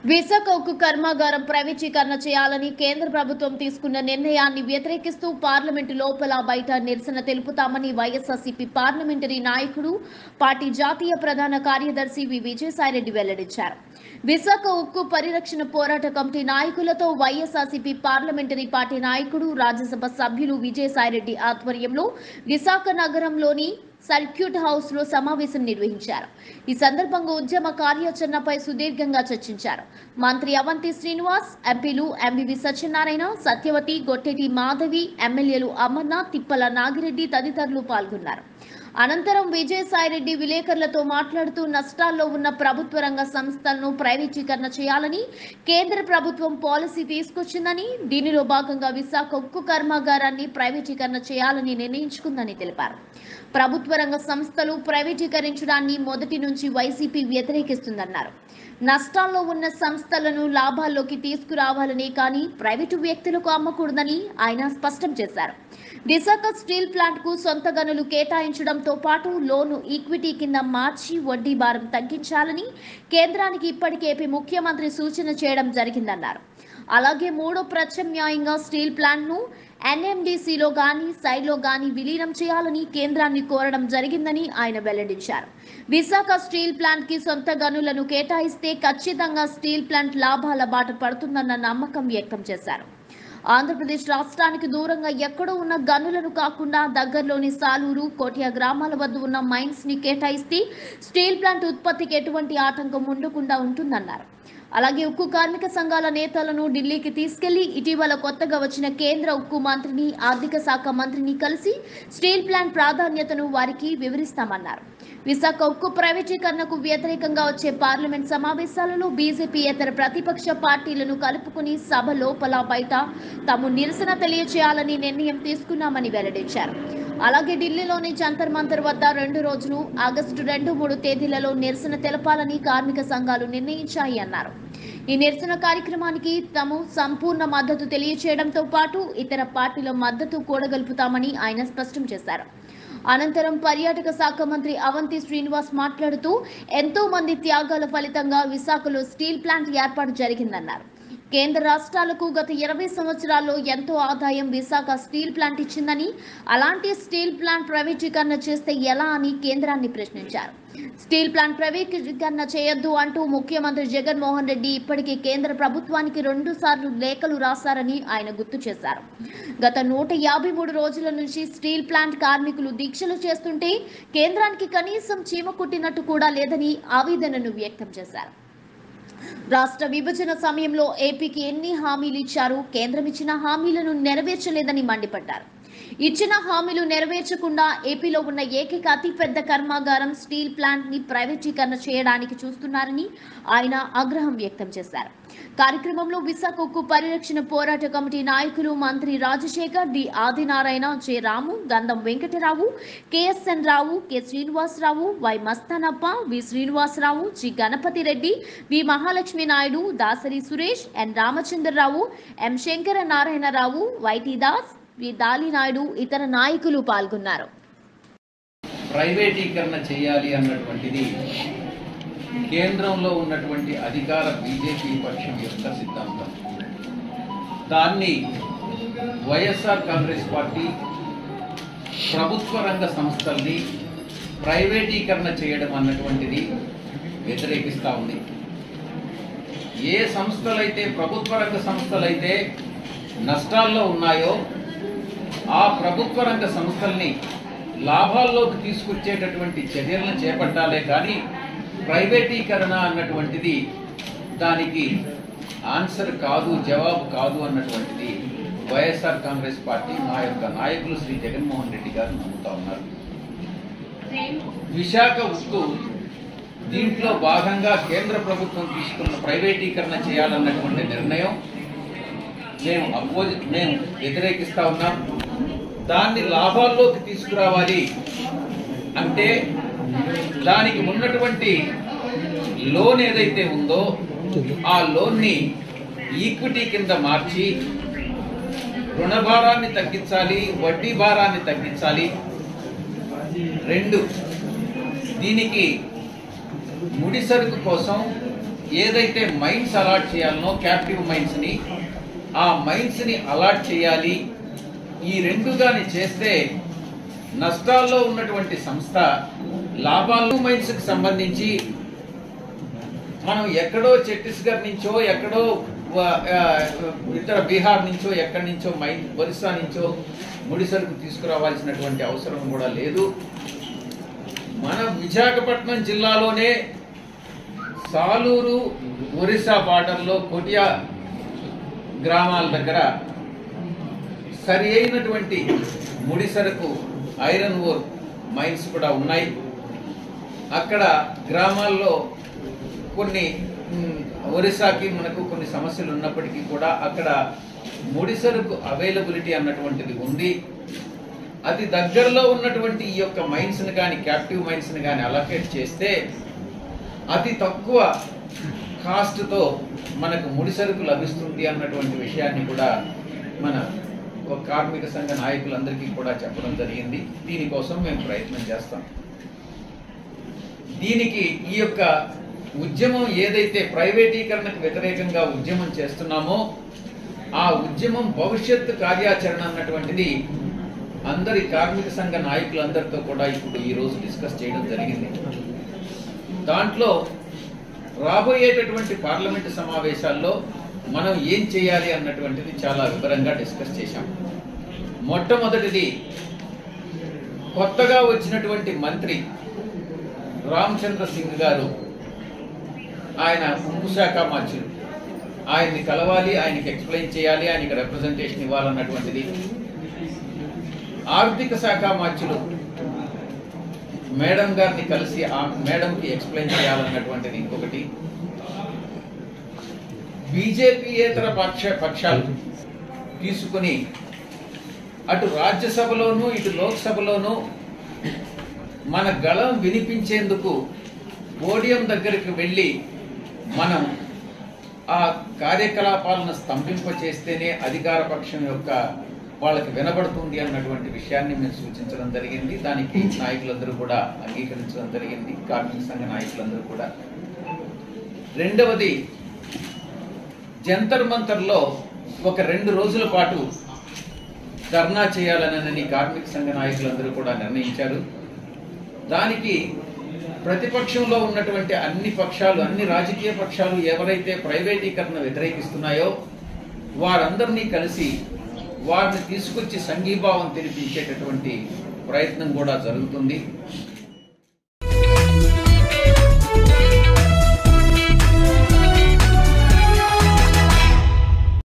విశాఖ ఉక్కు కర్మాగారం ప్రైవేటీకరణ చేయాలని కేంద్ర ప్రభుత్వం తీసుకున్న నిర్ణయాన్ని వ్యతిరేకిస్తూ పార్లమెంటు లోపల బయట నిరసన తెలుపుతామని వైఎస్ఆర్సీపీ పార్లమెంటరీ నాయకుడు పార్టీ జాతీయ ప్రధాన కార్యదర్శి వి విజయసాయిరెడ్డి వెల్లడించారు. విశాఖ ఉక్కు పరిరక్షణ పోరాట కమిటీ నాయకులతో వైఎస్ఆర్సీపీ పార్లమెంటరీ పార్టీ నాయకుడు రాజ్యసభ సభ్యులు విజయసాయిరెడ్డి ఆధ్వర్యంలో విశాఖ నగరంలోని సర్క్యూట్ హౌస్ లో సమావేశం నిర్వహించారు. ఈ సందర్భంగా ఉద్యమ కార్యాచరణపై సుదీర్ఘంగా చర్చించారు. మంత్రి అవంతి శ్రీనివాస్, ఎంపీలు ఎంవివి సత్యనారాయణ, సత్యవతి, గొట్టెటి మాధవి, ఎమ్మెల్యేలు అమర్నాథ్, తిప్పల నాగిరెడ్డి తదితరులు పాల్గొన్నారు. అనంతరం విజయసాయిరెడ్డి విలేకరులతో మాట్లాడుతూ నష్టాల్లో ఉన్న ప్రభుత్వ రంగ సంస్థలను ప్రైవేటీకరణ చేయాలని కేంద్ర ప్రభుత్వం పాలసీ తీసుకొచ్చిందని, దీనిలో భాగంగా విశాఖ ఉక్కు కర్మాగారాన్ని ప్రైవేటీకరణ చేయాలని నిర్ణయించుకుందని తెలిపారు. ప్రభుత్వ రంగ సంస్థలు ప్రైవేటీకరించడాన్ని మొదటి నుంచి వైసీపీ వ్యతిరేకిస్తుందన్నారు. నష్టాల్లో ఉన్న సంస్థలను లాభాల్లోకి తీసుకురావాలని కానీ ప్రైవేటు వ్యక్తులకు అమ్మకూడదని ఆయన స్పష్టం చేశారు. విశాఖ స్టీల్ ప్లాంట్ కు సొంత గనులు కేటాయించడంతో పాటు లోను ఈక్విటీ కింద మార్చి వడ్డీ భారం తగ్గించాలని కేంద్రానికి ఇప్పటికే ఏపీ ముఖ్యమంత్రి సూచన చేయడం జరిగిందన్నారు. అలాగే మూడో ప్రత్యామ్నాయంగా స్టీల్ ప్లాంట్ ను ఎన్ఎండిసిలో గాని సైడ్లో గాని విలీనం చేయాలని కేంద్రాన్ని కోరడం జరిగిందని ఆయన వెల్లడించారు. విశాఖ స్టీల్ ప్లాంట్ కి సొంత గనులను కేటాయిస్తే ఖచ్చితంగా స్టీల్ ప్లాంట్ లాభాల బాట పడుతుందన్న నమ్మకం వ్యక్తం చేశారు. ఆంధ్రప్రదేశ్ రాష్ట్రానికి దూరంగా ఎక్కడో ఉన్న గనులను కాకుండా దగ్గరలోని సాలూరు, కోటియా గ్రామాల వద్ద ఉన్న మైన్స్ ని కేటాయిస్తే స్టీల్ ప్లాంట్ ఉత్పత్తికి ఎటువంటి ఆటంకం ఉండకుండా ఉంటుందన్నారు. అలాగే ఉక్కు కార్మిక సంఘాల నేతలను ఢిల్లీకి తీసుకెళ్లి ఇటీవల కొత్తగా వచ్చిన కేంద్ర ఉక్కు మంత్రిని, ఆర్థిక శాఖ మంత్రిని కలిసి స్టీల్ ప్లాంట్ ప్రాధాన్యతను వారికి వివరిస్తామన్నారు. విశాఖ ఉక్కు ప్రైవేటీకరణకు వ్యతిరేకంగా వచ్చే పార్లమెంట్ సమావేశాలలో బీజేపీ ఇతర ప్రతిపక్ష పార్టీలను కలుపుకుని సభ లోపల బయట తాము నిరసన తెలియజేయాలని నిర్ణయం తీసుకున్నామని వెల్లడించారు. అలాగే ఢిల్లీలోని జంతర్ మంతర్ వద్ద 2 రోజులు ఆగస్టు 2, 3 తేదీలలో నిరసన తెలపాలని కార్మిక సంఘాలు నిర్ణయించాయి అన్నారు. ఈ నిరసన కార్యక్రమానికి తాము సంపూర్ణ మద్దతు తెలియజేయడంతో పాటు ఇతర పార్టీల మద్దతు కూడగలుపుతామని ఆయన స్పష్టం చేశారు. అనంతరం పర్యాటక శాఖ మంత్రి అవంతి శ్రీనివాస్ మాట్లాడుతూ ఎంతో మంది త్యాగాల ఫలితంగా విశాఖలో స్టీల్ ప్లాంట్ ఏర్పాటు జరిగిందన్నారు. కేంద్ర రాష్ట్రాలకు గత 20 సంవత్సరాల్లో ఎంతో ఆదాయం విశాఖ స్టీల్ ప్లాంట్ ఇచ్చిందని, అలాంటి స్టీల్ ప్లాంట్ ప్రైవేటీకరణ చేస్తే ఎలా అని కేంద్రాన్ని ప్రశ్నించారు. స్టీల్ ప్లాంట్ ప్రైవేటీకరణ చేయొద్దు అంటూ ముఖ్యమంత్రి జగన్మోహన్ రెడ్డి ఇప్పటికే కేంద్ర ప్రభుత్వానికి 2 సార్లు లేఖలు రాశారని ఆయన గుర్తు చేశారు. గత 153 రోజుల నుంచి స్టీల్ ప్లాంట్ కార్మికులు దీక్షలు చేస్తుంటే కేంద్రానికి కనీసం చీమ కుట్టినట్టు కూడా లేదని ఆవేదనను వ్యక్తం చేశారు. రాష్ట్ర విభజన సమయంలో ఏపీకి ఎన్ని హామీలు ఇచ్చారు, కేంద్రం ఇచ్చిన హామీలను నెరవేర్చలేదని మండిపడ్డారు. ఇచ్చిన హామీలు నెరవేర్చకుండా ఏపీలో ఉన్న ఏకైక అతిపెద్ద కర్మాగారం స్టీల్ ప్లాంట్ ని ప్రైవేటీకరణ చేయడానికి చూస్తున్నారని ఆయన ఆగ్రహం వ్యక్తం చేశారు. కార్యక్రమంలో విశాఖ ఉక్కు పరిరక్షణ పోరాట కమిటీ నాయకులు మంత్రి రాజశేఖర్, డి ఆదినారాయణ, జె రాము, గంధం వెంకటరావు, కెఎస్ఎన్ రావు, కె శ్రీనివాసరావు, వై మస్తానప్ప, వి శ్రీనివాసరావు, జి గణపతి రెడ్డి, వి మహాలక్ష్మి నాయుడు, దాసరి సురేష్, ఎన్ రామచంద్రరావు, ఎం శంకర నారాయణరావు, వైటి దాస్, వి దాలి నాయుడు ఇతర నాయకులు పాల్గొన్నారు. ప్రైవేటీకరణ చేయాలి అన్నటువంటిది కేంద్రంలో ఉన్నటువంటి అధికార బీజేపీ పక్షం యొక్క సిద్ధాంతం. దాన్ని వైఎస్ఆర్ కాంగ్రెస్ పార్టీ ప్రభుత్వ రంగ సంస్థల్ని ప్రైవేటీకరణ చేయడం అన్నటువంటిది వ్యతిరేకిస్తూ ఉంది. ఏ సంస్థలైతే ప్రభుత్వ రంగ సంస్థలైతే నష్టాల్లో ఉన్నాయో ఆ ప్రభుత్వ రంగ సంస్థల్ని లాభాల్లోకి తీసుకొచ్చేటటువంటి చర్యలను చేపట్టాలే కానీ ప్రైవేటీకరణ అన్నటువంటిది దానికి ఆన్సర్ కాదు, జవాబు కాదు అన్నటువంటిది వైఎస్ఆర్ కాంగ్రెస్ పార్టీ మా యొక్క నాయకులు శ్రీ జగన్మోహన్ రెడ్డి గారు నమ్ముతా ఉన్నారు. విశాఖ ఉక్కు దీంట్లో భాగంగా కేంద్ర ప్రభుత్వం తీసుకున్న ప్రైవేటీకరణ చేయాలన్నటువంటి నిర్ణయం మేము వ్యతిరేకిస్తా ఉన్నాం. దాన్ని లాభాల్లోకి తీసుకురావాలి అంటే దానికి ఉన్నటువంటి లోన్ ఏదైతే ఉందో ఆ లోన్ని ఈక్విటీ కింద మార్చి రుణ భారాన్ని తగ్గించాలి, వడ్డీ భారాన్ని తగ్గించాలి. 2 దీనికి ముడి సరుకు కోసం ఏదైతే మైన్స్ అలాట్ చేయాలనో క్యాప్టివ్ మైన్స్ ని, ఆ మైన్స్ ని అలాట్ చేయాలి. ఈ రెండు గాని చేస్తే నష్టాల్లో ఉన్నటువంటి సంస్థ లాభాలు మైన్స్ కి సంబంధించి మనం ఎక్కడో ఛత్తీస్గఢ్ నుంచో ఎక్కడో ఇతర బీహార్ నుంచో ఎక్కడి నుంచో ఒరిస్సా నుంచో ముడి సరుకు తీసుకురావాల్సినటువంటి అవసరం కూడా లేదు. మన విశాఖపట్నం జిల్లాలోనే సాలూరు ఒరిస్సా బార్డర్లో కొటియా గ్రామాల దగ్గర సరి అయినటువంటి ముడి సరుకు ఐరన్ ఓర్ మైన్స్ కూడా ఉన్నాయి. అక్కడ గ్రామాల్లో కొన్ని ఒరిస్సాకి మనకు కొన్ని సమస్యలు ఉన్నప్పటికీ కూడా అక్కడ ముడి సరుకు అవైలబిలిటీ అన్నటువంటిది ఉంది. అది దగ్గరలో ఉన్నటువంటి ఈ యొక్క మైన్స్ ని కానీ క్యాప్టివ్ మైన్స్ ని కానీ అలొకేట్ చేస్తే అతి తక్కువ కాస్ట్ తో మనకు ముడి సరుకు లభిస్తుంది అన్నటువంటి విషయాన్ని కూడా మన కార్మిక సంఘ నాయకులందరికీ కూడా చెప్పడం జరిగింది. దీనికోసం మేము ప్రయత్నం చేస్తాం. దీనికి ఈ యొక్క ఉద్యమం ఏదైతే ప్రైవేటీకరణకు వ్యతిరేకంగా ఉద్యమం చేస్తున్నామో ఆ ఉద్యమం భవిష్యత్తు కార్యాచరణ అన్నటువంటిది అందరి కార్మిక సంఘ నాయకులందరితో కూడా ఇప్పుడు ఈ రోజు డిస్కస్ చేయడం జరిగింది. దాంట్లో రాబోయేటటువంటి పార్లమెంటు సమావేశాల్లో మనం ఏం చేయాలి అన్నటువంటిది చాలా వివరంగా డిస్కస్ చేశాం. మొట్టమొదటిది, కొత్తగా వచ్చినటువంటి మంత్రి రామచంద్ర సింగ్ గారు, ఆయన ఉక్కు శాఖ మంత్రులు, ఆయన్ని కలవాలి, ఆయనకి ఎక్స్ప్లెయిన్ చేయాలి, ఆయనకి రిప్రజెంటేషన్ ఇవ్వాలన్నటువంటిది. ఆర్థిక శాఖ మంత్రులు మేడం గారిని కలిసి ఆ మేడంకి ఎక్స్ప్లెయిన్ చేయాలన్నటువంటిది ఇంకొకటి. బీజేపీయేతర పక్షాలు తీసుకుని అటు రాజ్యసభలోనూ ఇటు లోక్సభలోనూ మన గళం వినిపించేందుకు పోడియం దగ్గరికి వెళ్ళి మనం ఆ కార్యకలాపాలను స్తంభింపచేస్తేనే అధికార పక్షం యొక్క వాళ్ళకి వినబడుతుంది అన్నటువంటి విషయాన్ని మేము సూచించడం జరిగింది. దానికి నాయకులందరూ కూడా అంగీకరించడం జరిగింది, కార్మిక సంఘ నాయకులందరూ కూడా. రెండవది, జంతర్ మంతర్లో ఒక 2 రోజుల పాటు ధర్నా చేయాలనని కార్మిక సంఘ నాయకులందరూ కూడా నిర్ణయించారు. దానికి ప్రతిపక్షంలో ఉన్నటువంటి అన్ని పక్షాలు, అన్ని రాజకీయ పక్షాలు ఎవరైతే ప్రైవేటీకరణ వ్యతిరేకిస్తున్నాయో వారందరినీ కలిసి వారిని తీసుకొచ్చి సంఘీభావం తెలిపించేటటువంటి ప్రయత్నం కూడా జరుగుతుంది.